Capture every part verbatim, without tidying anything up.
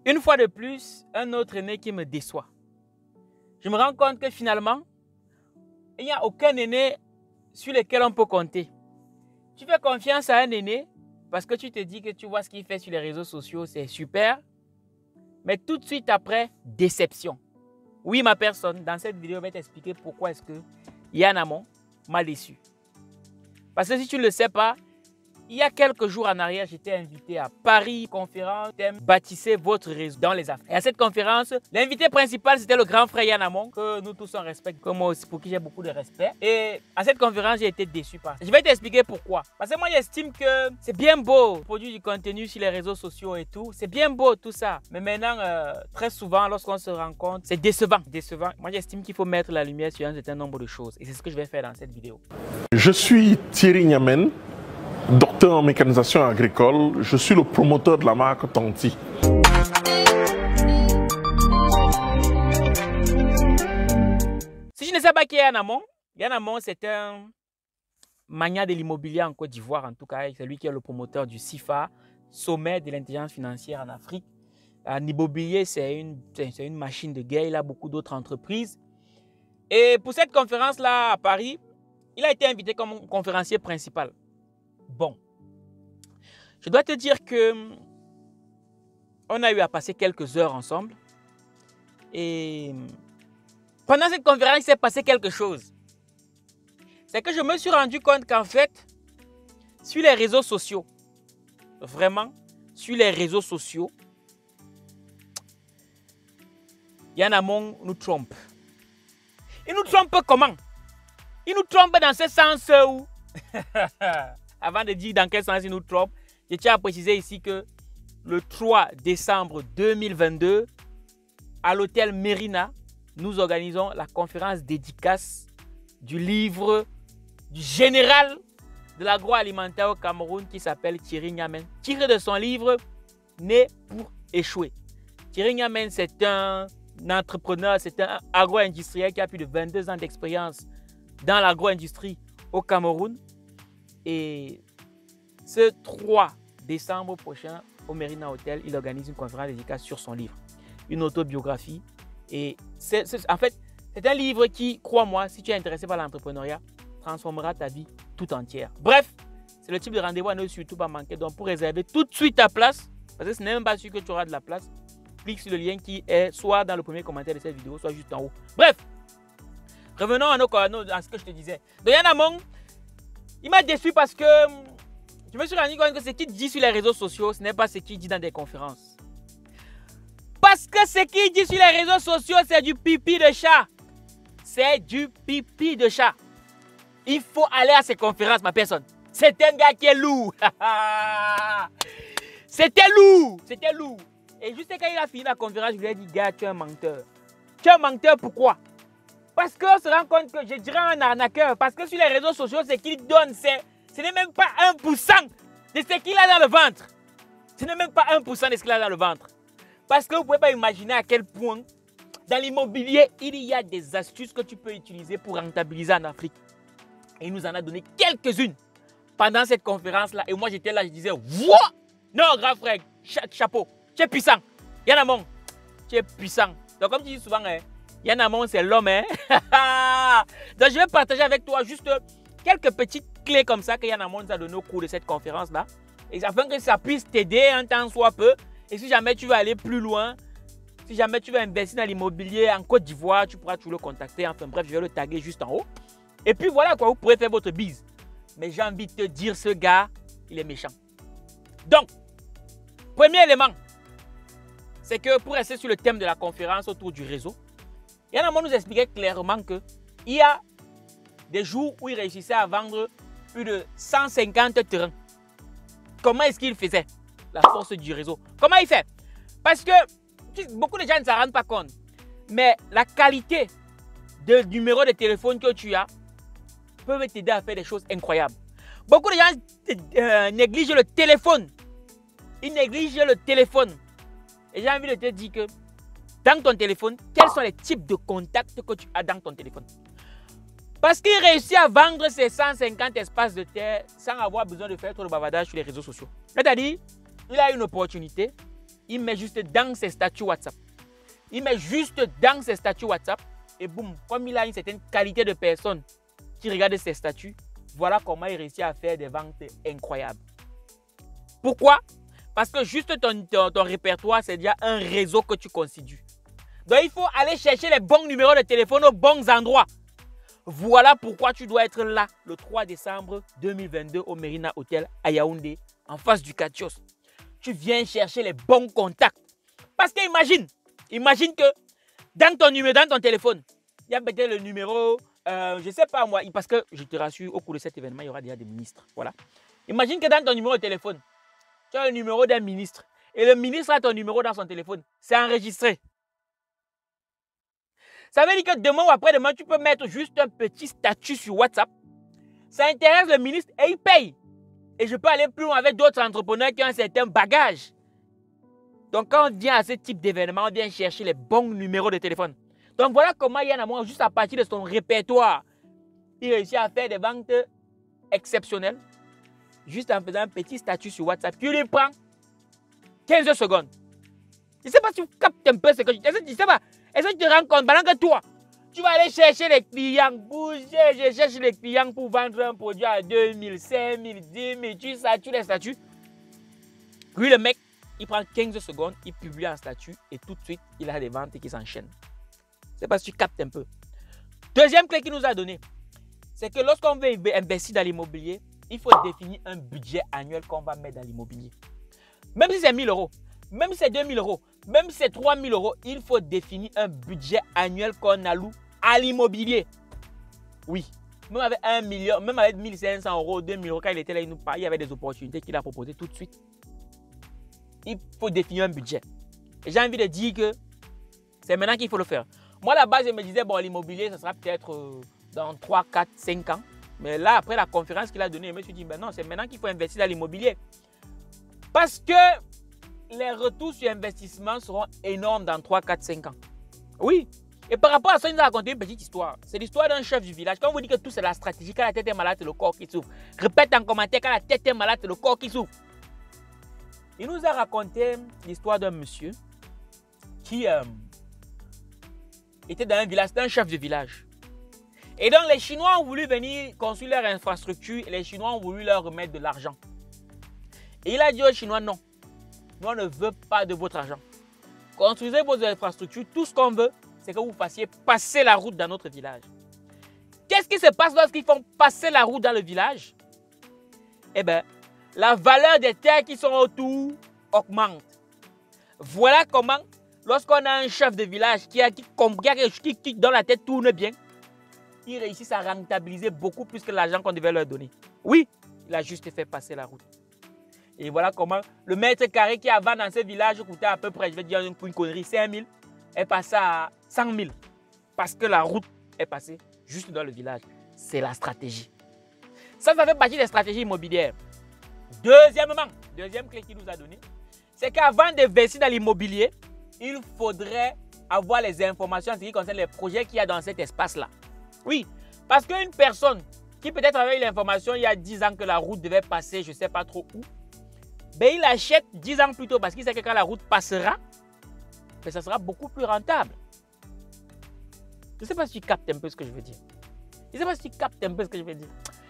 Une fois de plus, un autre aîné qui me déçoit. Je me rends compte que finalement, il n'y a aucun aîné sur lequel on peut compter. Tu fais confiance à un aîné parce que tu te dis que tu vois ce qu'il fait sur les réseaux sociaux, c'est super. Mais tout de suite après, déception. Oui, ma personne, dans cette vidéo, je vais t'expliquer pourquoi est-ce que Yann Amon m'a déçu. Parce que si tu ne le sais pas, il y a quelques jours en arrière, j'étais invité à Paris, conférence, thème bâtissez votre réseau dans les Afriques. Et à cette conférence, l'invité principal, c'était le grand frère Yann Amon, que nous tous on respecte, comme moi aussi, pour qui j'ai beaucoup de respect. Et à cette conférence, j'ai été déçu par ça. Je vais t'expliquer pourquoi. Parce que moi, j'estime que c'est bien beau, produire du contenu sur les réseaux sociaux et tout. C'est bien beau tout ça. Mais maintenant, euh, très souvent, lorsqu'on se rencontre, c'est décevant. décevant. Moi, j'estime qu'il faut mettre la lumière sur un certain nombre de choses. Et c'est ce que je vais faire dans cette vidéo. Je suis Thierry Niamen, docteur en mécanisation agricole. Je suis le promoteur de la marque Tonti. Si je ne sais pas qui est Yann Amon, Yann Amon, c'est un magnat de l'immobilier en Côte d'Ivoire, en tout cas. C'est lui qui est le promoteur du SIFA, sommet de l'intelligence financière en Afrique. En immobilier, c'est une, c'est une machine de guerre. Il a beaucoup d'autres entreprises. Et pour cette conférence-là à Paris, il a été invité comme conférencier principal. Bon, je dois te dire que on a eu à passer quelques heures ensemble et pendant cette conférence, il s'est passé quelque chose. C'est que je me suis rendu compte qu'en fait, sur les réseaux sociaux, vraiment, sur les réseaux sociaux, Yann Amon nous trompe. Il nous trompe comment? Il nous trompe dans ce sens où... Avant de dire dans quel sens il nous trompe, je tiens à préciser ici que le trois décembre deux mille vingt-deux, à l'hôtel Mérina, nous organisons la conférence dédicace du livre du général de l'agroalimentaire au Cameroun qui s'appelle Thierry Niamen, tiré de son livre Né pour échouer. Thierry Niamen, c'est un entrepreneur, c'est un agro-industriel qui a plus de vingt-deux ans d'expérience dans l'agro-industrie au Cameroun. Et ce trois décembre prochain, au Mérina Hotel, il organise une conférence dédicace sur son livre, une autobiographie. Et c'est, c'est, en fait, c'est un livre qui, crois-moi, si tu es intéressé par l'entrepreneuriat, transformera ta vie tout entière. Bref, c'est le type de rendez-vous à ne surtout pas manquer. Donc, pour réserver tout de suite ta place, parce que ce n'est même pas sûr que tu auras de la place, clique sur le lien qui est soit dans le premier commentaire de cette vidéo, soit juste en haut. Bref, revenons à, nos, à, nos, à ce que je te disais. Donc, Yann Amon, il m'a déçu parce que je me suis rendu compte que ce qu'il dit sur les réseaux sociaux, ce n'est pas ce qu'il dit dans des conférences. Parce que ce qu'il dit sur les réseaux sociaux, c'est du pipi de chat. C'est du pipi de chat. Il faut aller à ces conférences, ma personne. C'est un gars qui est lourd. C'était lourd. C'était lourd. Et juste quand il a fini la conférence, je lui ai dit, gars, tu es un menteur. Tu es un menteur, pourquoi? Parce qu'on se rend compte que je dirais un arnaqueur. Parce que sur les réseaux sociaux, ce qu'il donne, ce n'est même pas un pour cent de ce qu'il a dans le ventre. Ce n'est même pas un pour cent de ce qu'il a dans le ventre. Parce que vous ne pouvez pas imaginer à quel point, dans l'immobilier, il y a des astuces que tu peux utiliser pour rentabiliser en Afrique. Et il nous en a donné quelques-unes pendant cette conférence-là. Et moi, j'étais là, je disais, what? Non, grand frère, chapeau, tu es puissant. Yann Amon, tu es puissant. Donc, comme tu dis souvent, hein, Yann Amon, c'est l'homme. Hein? Donc, je vais partager avec toi juste quelques petites clés comme ça que Yann Amon nous a donné au cours de cette conférence-là. Et afin que ça puisse t'aider un temps soit peu. Et si jamais tu veux aller plus loin, si jamais tu veux investir dans l'immobilier en Côte d'Ivoire, tu pourras toujours le contacter. Enfin bref, je vais le taguer juste en haut. Et puis voilà quoi, vous pourrez faire votre bise. Mais j'ai envie de te dire, ce gars, il est méchant. Donc, premier élément, c'est que pour rester sur le thème de la conférence autour du réseau, Yann Amon nous expliquait clairement qu'il y a des jours où il réussissait à vendre plus de cent cinquante terrains. Comment est-ce qu'il faisait? La force du réseau. Comment il fait? Parce que beaucoup de gens ne s'en rendent pas compte. Mais la qualité de numéro de téléphone que tu as peut t'aider à faire des choses incroyables. Beaucoup de gens euh, négligent le téléphone. Ils négligent le téléphone. Et j'ai envie de te dire que dans ton téléphone, quels sont les types de contacts que tu as dans ton téléphone? Parce qu'il réussit à vendre ses cent cinquante espaces de terre sans avoir besoin de faire trop de bavardage sur les réseaux sociaux. C'est-à-dire, il a une opportunité, il met juste dans ses statuts WhatsApp. Il met juste dans ses statuts WhatsApp et boum, comme il a une certaine qualité de personne qui regarde ses statuts, voilà comment il réussit à faire des ventes incroyables. Pourquoi? Parce que juste ton, ton, ton répertoire, c'est déjà un réseau que tu constitues. Donc, il faut aller chercher les bons numéros de téléphone aux bons endroits. Voilà pourquoi tu dois être là le trois décembre deux mille vingt-deux au Merina Hotel à Yaoundé, en face du Katios. Tu viens chercher les bons contacts. Parce que imagine, imagine que dans ton numéro, dans ton téléphone, il y a peut-être le numéro, euh, je ne sais pas moi, parce que je te rassure, au cours de cet événement, il y aura déjà des ministres. Voilà. Imagine que dans ton numéro de téléphone, tu as le numéro d'un ministre. Et le ministre a ton numéro dans son téléphone. C'est enregistré. Ça veut dire que demain ou après-demain, tu peux mettre juste un petit statut sur WhatsApp. Ça intéresse le ministre et il paye. Et je peux aller plus loin avec d'autres entrepreneurs qui ont un certain bagage. Donc, quand on vient à ce type d'événement, on vient chercher les bons numéros de téléphone. Donc, voilà comment Yann Amour, juste à partir de son répertoire, il réussit à faire des ventes exceptionnelles. Juste en faisant un petit statut sur WhatsApp qui lui prend quinze secondes. Je ne sais pas si tu captes un peu ce que je dis. Je ne sais pas. Est-ce que tu te rends compte pendant que toi, tu vas aller chercher les clients, bouger, je cherche les clients pour vendre un produit à deux mille, cinq mille, dix mille, tu satures les statuts. Lui, le mec, il prend quinze secondes, il publie un statut et tout de suite, il a des ventes qui s'enchaînent. Je ne sais pas si tu captes un peu. Deuxième clé qu'il nous a donné, c'est que lorsqu'on veut investir dans l'immobilier, il faut définir un budget annuel qu'on va mettre dans l'immobilier. Même si c'est mille euros, même si c'est deux mille euros, même si c'est trois mille euros, il faut définir un budget annuel qu'on alloue à l'immobilier. Oui, même avec un million, même avec mille cinq cents euros, deux mille euros, quand il était là, il nous parlait, il y avait des opportunités qu'il a proposées tout de suite. Il faut définir un budget. Et j'ai envie de dire que c'est maintenant qu'il faut le faire. Moi, à la base, je me disais, bon, l'immobilier, ça sera peut-être euh, dans trois, quatre, cinq ans. Mais là, après la conférence qu'il a donnée, je me suis dit, ben non, c'est maintenant qu'il faut investir dans l'immobilier. Parce que les retours sur investissement seront énormes dans trois, quatre, cinq ans. Oui. Et par rapport à ça, il nous a raconté une petite histoire. C'est l'histoire d'un chef du village. Quand on vous dit que tout c'est la stratégie, quand la tête est malade, c'est le corps qui souffre. Répète en commentaire, quand la tête est malade, c'est le corps qui souffre. Il nous a raconté l'histoire d'un monsieur qui euh, était dans un village, c'était un chef de village. Et donc les Chinois ont voulu venir construire leur infrastructure et les Chinois ont voulu leur remettre de l'argent. Et il a dit aux Chinois, non, nous on ne veut pas de votre argent. Construisez vos infrastructures, tout ce qu'on veut, c'est que vous fassiez passer la route dans notre village. Qu'est-ce qui se passe lorsqu'ils font passer la route dans le village? Eh bien, la valeur des terres qui sont autour augmente. Voilà comment, lorsqu'on a un chef de village qui, a, qui, qui, qui dans la tête tourne bien, ils réussissent à rentabiliser beaucoup plus que l'argent qu'on devait leur donner. Oui, il a juste fait passer la route. Et voilà comment le mètre carré qui avant dans ce village coûtait à peu près, je vais dire une, une connerie, cinq mille, est passé à cent mille. Parce que la route est passée juste dans le village. C'est la stratégie. Ça, ça fait partie des stratégies immobilières. Deuxièmement, deuxième clé qu'il nous a donnée, c'est qu'avant d'investir dans l'immobilier, il faudrait avoir les informations en ce qui concerne les projets qu'il y a dans cet espace-là. Oui, parce qu'une personne qui peut-être avait eu l'information il y a dix ans que la route devait passer, je ne sais pas trop où, ben il achète dix ans plus tôt parce qu'il sait que quand la route passera, ben ça sera beaucoup plus rentable. Je ne sais pas si tu captes un peu ce que je veux dire. Je ne sais pas si tu captes un peu ce que je veux dire.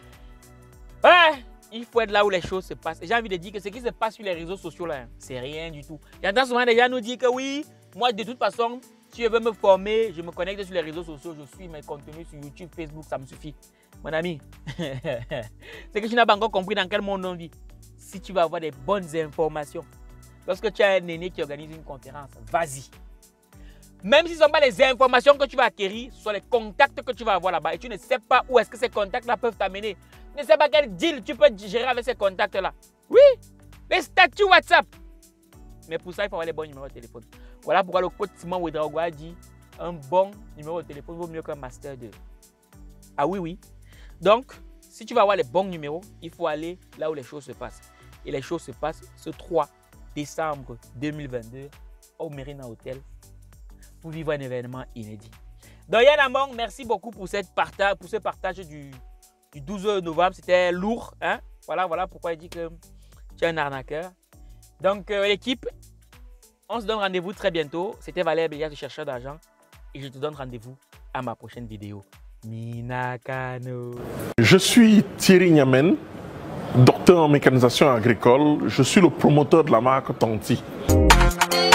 Ouais, il faut être là où les choses se passent. Et j'ai envie de dire que ce qui se passe sur les réseaux sociaux, là, c'est rien du tout. J'entends souvent des gens nous dire que oui, moi de toute façon, si je veux me former, je me connecte sur les réseaux sociaux, je suis mes contenus sur YouTube, Facebook, ça me suffit. Mon ami, c'est que tu n'as pas encore compris dans quel monde on vit. Si tu vas avoir des bonnes informations, lorsque tu as un aîné qui organise une conférence, vas-y. Même si ce ne sont pas les informations que tu vas acquérir, ce sont les contacts que tu vas avoir là-bas. Et tu ne sais pas où est-ce que ces contacts-là peuvent t'amener. Tu ne sais pas quel deal tu peux gérer avec ces contacts-là. Oui, les statuts WhatsApp. Mais pour ça, il faut avoir les bons numéros de téléphone. Voilà pourquoi le coach Simon Ouedraogo a dit un bon numéro de téléphone vaut mieux qu'un master deux. Ah oui, oui. Donc, si tu vas avoir les bons numéros, il faut aller là où les choses se passent. Et les choses se passent ce trois décembre deux mille vingt-deux au Merina Hotel pour vivre un événement inédit. Donc Yann Among, merci beaucoup pour, cette partage, pour ce partage du, du douze novembre. C'était lourd. Hein? Voilà, voilà pourquoi il dit que tu es un arnaqueur. Donc euh, l'équipe, On se donne rendez-vous très bientôt. C'était Valère Béliard, le chercheur d'argent. Et je te donne rendez-vous à ma prochaine vidéo. Minakano. Je suis Thierry Niamen, docteur en mécanisation agricole. Je suis le promoteur de la marque Tanti.